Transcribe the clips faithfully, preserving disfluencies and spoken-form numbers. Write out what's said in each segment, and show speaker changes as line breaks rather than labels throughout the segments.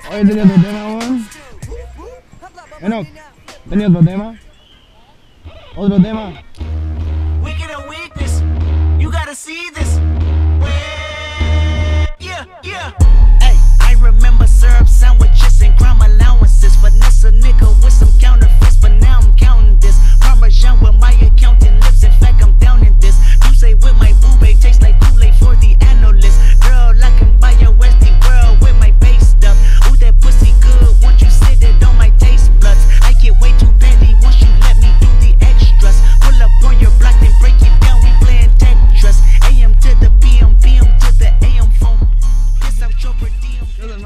Oye, ¿tenías otro tema, weón? Enoch, ¿tenías otro tema? ¿Otro tema?
We get a weakness, you gotta see this. Yeah, yeah. Hey, I remember syrup sandwiches and crime allowances. Finesse a nigga with some counterfeits, but now I'm counting this. Parmesan where my accountant lives, in fact I'm down in this. You say with my boobay tastes like Kool-Aid for the analyst. Girl, I can buy your Westie world with my base stuff. Ooh, that pussy good, once you sit it on my taste buds. I get way too petty once you let me do the extras. Pull up on your block and break it down, we playing Tetris. A M to the P M, P M to the A M phone. Piss out your per diem.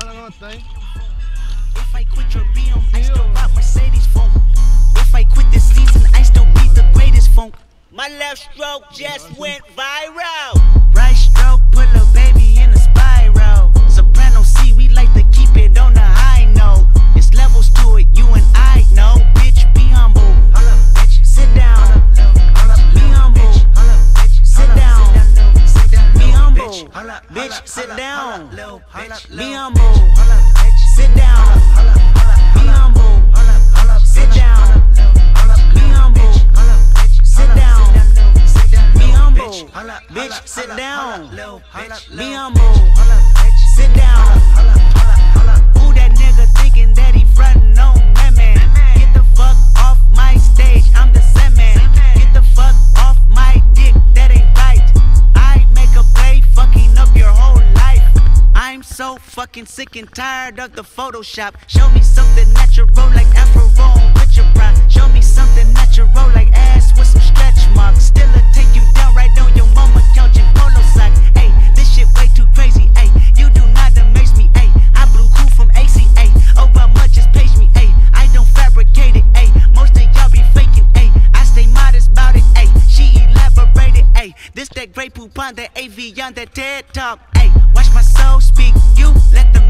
If I quit your B M, I still rock Mercedes phone. If I quit this season, I still be the greatest funk. My left stroke just went viral. Right stroke put a baby in a spiral. Soprano C, we like to keep it on the high note. It's levels to it, you and I know. Bitch, be humble. Sit down. Be humble. Sit down. Be humble. Bitch, sit down. Be humble. Sit down. Be humble. Sit down. Be humble. Sit down. Be humble. Bitch, sit down. Be humble. Sit down. Who that nigga thinking that he frontin' on that man? Get the fuck off my stage, I'm the same man. Get the fuck off my dick, that ain't right. I make a play, fucking up your whole life. I'm so fucking sick and tired of the Photoshop. Show me something natural like Afro with your pride. Show me something natural like ass with some stretch marks. Still a take you down right on your mama couch in polo socks. Ayy, this shit way too crazy. Ayy, you do not amaze me. Ayy, I blew cool from A C A. Oh, how much just page me. Ayy, I don't fabricate it. Ayy, most of y'all be faking. Ayy, I stay modest about it. Ayy, she elaborated. Ayy, this that Grey Poupon, that A V on that TED Talk. Ayy, watch my soul speak. You let the